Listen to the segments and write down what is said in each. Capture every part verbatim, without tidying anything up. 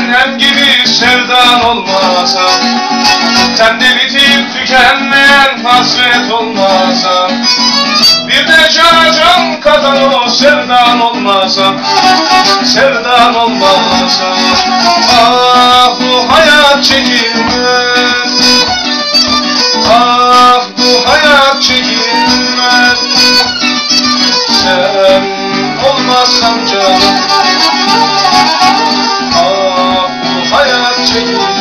cehennem gibi sevdan olmasa, sende bitip tükenmeyen hasret olmasa, bir de cana can katan o sevdan olmasa, sevdan olmasa, ah bu hayat çekilmez, ah bu hayat çekilmez. Sen olmazsan canım, ah bu hayat çekilmez.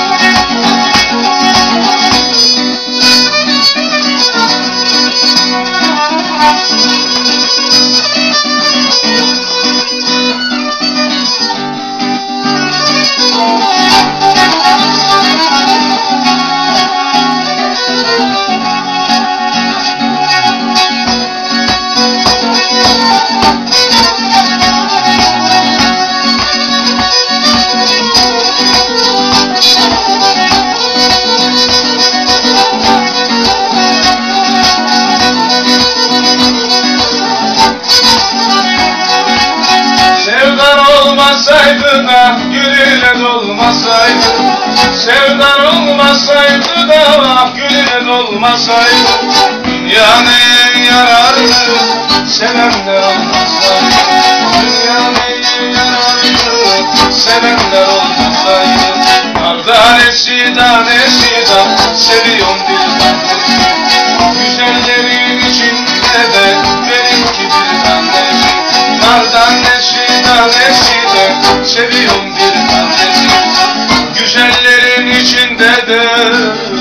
Olmasaydı da gülüne dolmasaydı, sevdan olmasaydı da gülüne dolmasaydı, dünya neye yarardı sevenler olmasaydı, dünya neye yarardı sevenler olmasaydı. Nar tanesi tanesi da seviyorum bir tanesi, güzellerin içinde de benimki bir tanesi. Nar tanesi tanesi seviyorum bir tanesi, güzellerin içinde de